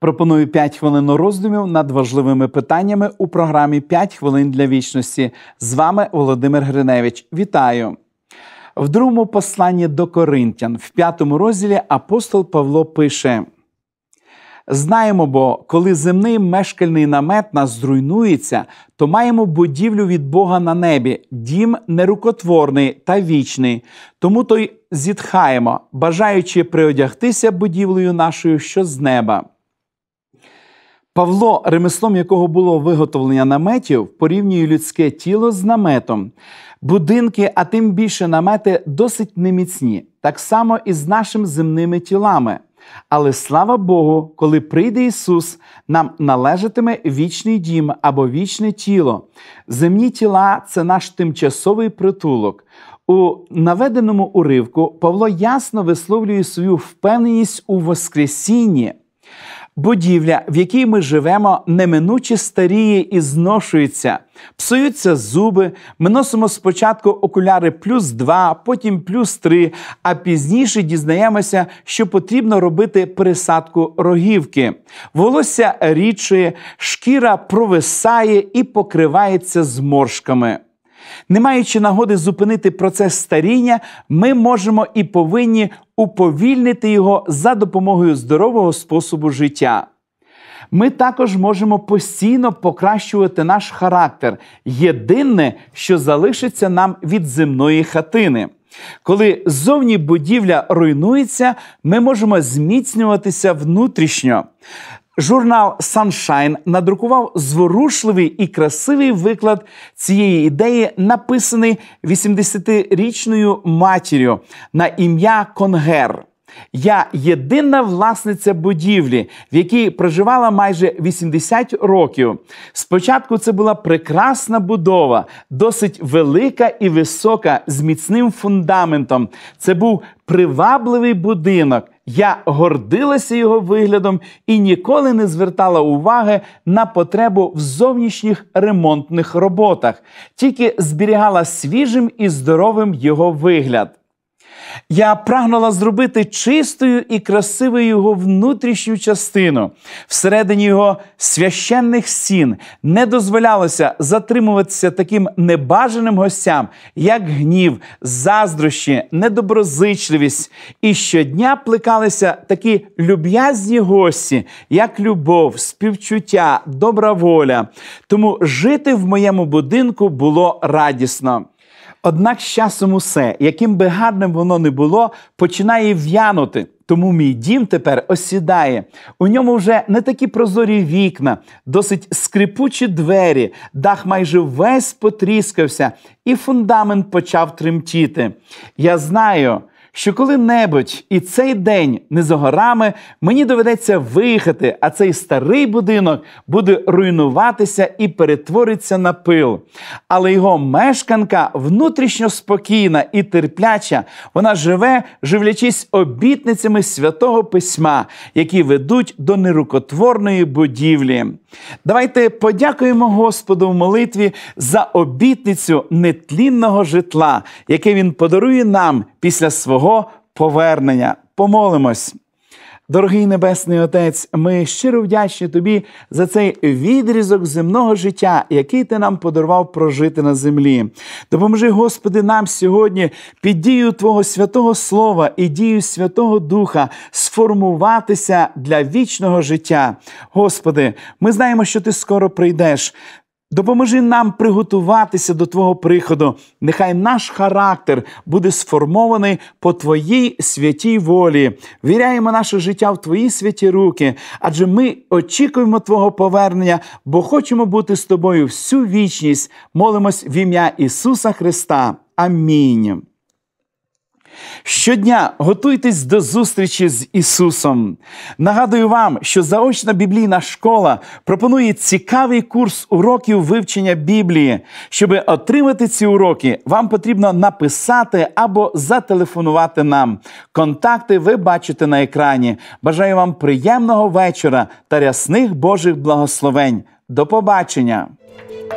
Пропоную 5 хвилин роздумів над важливими питаннями у програмі «5 хвилин для вічності». З вами Володимир Гриневич. Вітаю! В другому посланні до Коринтян, в 5 розділі, апостол Павло пише: «Знаємо, бо коли земний мешкальний намет нас зруйнується, то маємо будівлю від Бога на небі, дім нерукотворний та вічний. Тому то й зітхаємо, бажаючи приодягтися будівлею нашою, що з неба». Павло, ремеслом якого було виготовлення наметів, порівнює людське тіло з наметом. Будинки, а тим більше намети, досить неміцні, так само і з нашими земними тілами. Але слава Богу, коли прийде Ісус, нам належатиме вічний дім або вічне тіло. Земні тіла – це наш тимчасовий притулок. У наведеному уривку Павло ясно висловлює свою впевненість у Воскресінні. Будівля, в якій ми живемо, неминуче старіє і зношується. Псуються зуби, ми носимо спочатку окуляри +2, потім +3, а пізніше дізнаємося, що потрібно робити пересадку рогівки. Волосся рідшає, шкіра провисає і покривається зморшками. Не маючи нагоди зупинити процес старіння, ми можемо і повинні уповільнити його за допомогою здорового способу життя. Ми також можемо постійно покращувати наш характер, єдине, що залишиться нам від земної хатини. Коли зовні будівля руйнується, ми можемо зміцнюватися внутрішньо. Журнал Sunshine надрукував зворушливий і красивий виклад цієї ідеї, написаний 80-річною матір'ю на ім'я Конгер. «Я єдина власниця будівлі, в якій проживала майже 80 років. Спочатку це була прекрасна будова, досить велика і висока, з міцним фундаментом. Це був привабливий будинок. Я гордилася його виглядом і ніколи не звертала уваги на потребу в зовнішніх ремонтних роботах, тільки зберігала свіжим і здоровим його вигляд. Я прагнула зробити чистою і красивою його внутрішню частину. Всередині його священних стін не дозволялося затримуватися таким небажаним гостям, як гнів, заздрощі, недоброзичливість. І щодня плекалися такі люб'язні гості, як любов, співчуття, добра воля. Тому жити в моєму будинку було радісно. Однак з часом усе, яким би гарним воно не було, починає в'янути. Тому мій дім тепер осідає. У ньому вже не такі прозорі вікна, досить скрипучі двері, дах майже весь потріскався і фундамент почав тремтіти. Я знаю, що коли-небудь і цей день не за горами, мені доведеться виїхати, а цей старий будинок буде руйнуватися і перетвориться на пил. Але його мешканка внутрішньо спокійна і терпляча. Вона живе, живлячись обітницями Святого Письма, які ведуть до нерукотворної будівлі. Давайте подякуємо Господу в молитві за обітницю нетлінного житла, яке Він подарує нам після свого повернення. Помолимось. Дорогий Небесний Отець, ми щиро вдячні Тобі за цей відрізок земного життя, який Ти нам подарував прожити на землі. Допоможи, Господи, нам сьогодні під дією Твого Святого Слова і дією Святого Духа сформуватися для вічного життя. Господи, ми знаємо, що Ти скоро прийдеш. Допоможи нам приготуватися до Твого приходу. Нехай наш характер буде сформований по Твоїй святій волі. Віряємо наше життя в Твої святі руки, адже ми очікуємо Твого повернення, бо хочемо бути з Тобою всю вічність. Молимось в ім'я Ісуса Христа. Амінь. Щодня готуйтесь до зустрічі з Ісусом. Нагадую вам, що заочна біблійна школа пропонує цікавий курс уроків вивчення Біблії. Щоб отримати ці уроки, вам потрібно написати або зателефонувати нам. Контакти ви бачите на екрані. Бажаю вам приємного вечора та рясних Божих благословень. До побачення!